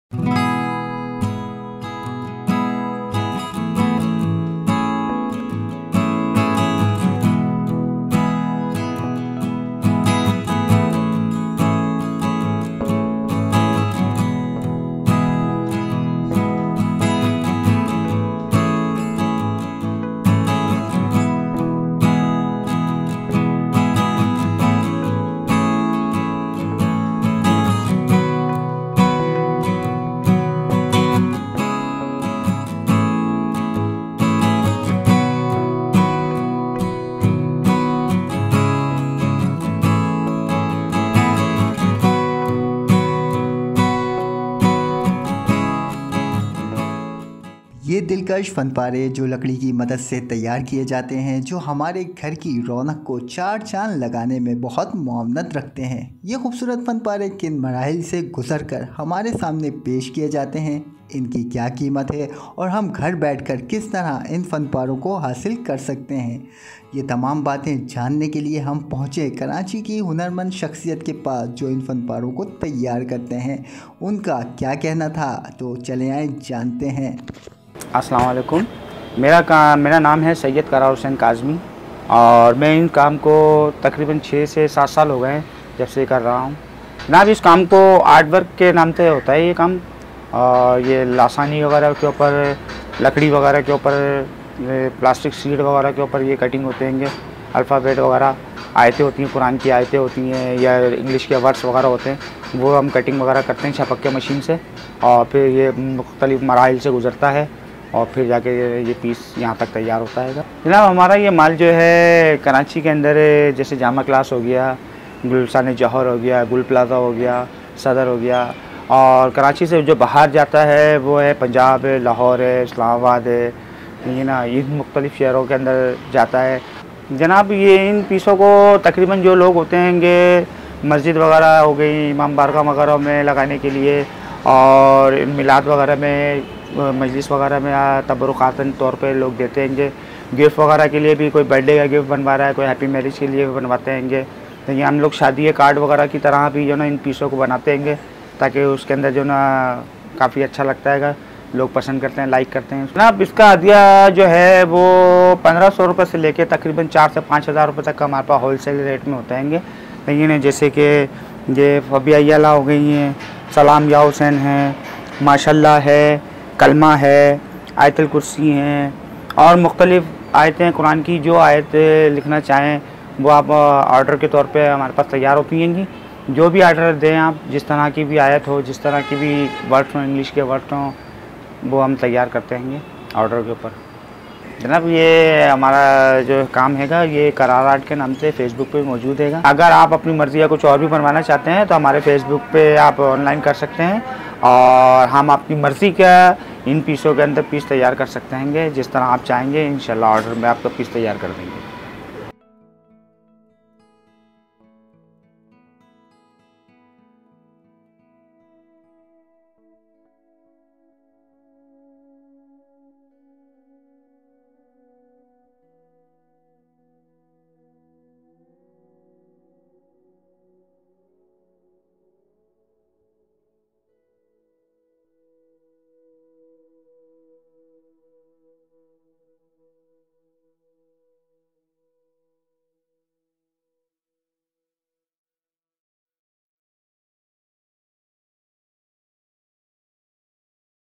ये दिलकश फनपारे जो लकड़ी की मदद से तैयार किए जाते हैं, जो हमारे घर की रौनक को चार चांद लगाने में बहुत मुआवनत रखते हैं। ये खूबसूरत फनपारे किन मराहिल से गुजर कर हमारे सामने पेश किए जाते हैं, इनकी क्या कीमत है और हम घर बैठकर किस तरह इन फनपारों को हासिल कर सकते हैं, ये तमाम बातें जानने के लिए हम पहुँचे कराची की हुनरमंद शख्सियत के पास जो इन फनपारों को तैयार करते हैं। उनका क्या कहना था, तो चले आए जानते हैं। अस्सलाम वालेकुम। मेरा नाम है सैयद करार हुसैन काज़मी और मैं इन काम को तकरीबन 6 से 7 साल हो गए हैं जब से कर रहा हूँ। जनाब, इस काम को आर्ट वर्क के नाम से होता है ये काम, और ये लासानी वगैरह के ऊपर, लकड़ी वगैरह के ऊपर, प्लास्टिक शीट वगैरह के ऊपर ये कटिंग होते हैं। अल्फ़ाबेट वगैरह आयतें होती हैं, कुरान की आयतें होती हैं या इंग्लिश के वर्ड्स वगैरह होते हैं, वो हम कटिंग वगैरह करते हैं छपक के मशीन से, और फिर ये मुख्तलिफ़ मराहिल से गुज़रता है और फिर जाके ये पीस यहाँ तक तैयार होता है। जनाब, हमारा ये माल जो है कराची के अंदर जैसे जामा क्लास हो गया, गुलशान जौहर हो गया, गुल प्लाजा हो गया, सदर हो गया, और कराची से जो बाहर जाता है वो है पंजाब है, लाहौर है, इस्लामाबाद है, ये ना इन मुख्तलिफ़ शहरों के अंदर जाता है। जनाब, ये इन पीसों को तकरीबन जो लोग होते हैं मस्जिद वगैरह हो गई, इमाम बारगाह वगैरह में लगाने के लिए, और मिलाद वगैरह में, मजलिस वगैरह में तबरुखातन तौर पे लोग देते हैं। गिफ्ट वगैरह के लिए भी कोई बर्थडे का गिफ्ट बनवा रहा है, कोई हैप्पी मैरिज के लिए भी बनवाते हैं। तो ये हम लोग शादी के कार्ड वगैरह की तरह भी जो ना इन पीसों को बनाते हैं, ताकि उसके अंदर जो ना काफ़ी अच्छा लगता है, लोग पसंद करते हैं, लाइक करते हैं। जनाब, इसका हदिया जो है वो 1500 रुपये से लेके तकरीबन 4 से 5000 रुपये तक हमारे पास होलसेल रेट में होते हैं। लेकिन जैसे कि ये फबिया हो गई हैं, सलाम या हुसैन हैं, माशाल्लाह है, कलमा है, आयतुल कुर्सी हैं, और मुख्तलिफ़ आयतें कुरान की, जो आयत लिखना चाहें वो आप ऑर्डर के तौर पे हमारे पास तैयार होती हैं। जो भी ऑर्डर दें आप, जिस तरह की भी आयत हो, जिस तरह की भी वर्ड्स हों, इंग्लिश के वर्ड्स हों, वो हम तैयार करते हैं ऑर्डर के ऊपर। जनाब, ये हमारा जो काम हैगा ये करार आर्ट के नाम से फेसबुक पे मौजूद हैगा। अगर आप अपनी मर्ज़ी या कुछ और भी बनवाना चाहते हैं तो हमारे फेसबुक पे आप ऑनलाइन कर सकते हैं, और हम अपनी मर्ज़ी का इन पीसों के अंदर पीस तैयार कर सकते हैं। जिस तरह आप चाहेंगे इंशाल्लाह ऑर्डर में आपका पीस तैयार कर देंगे।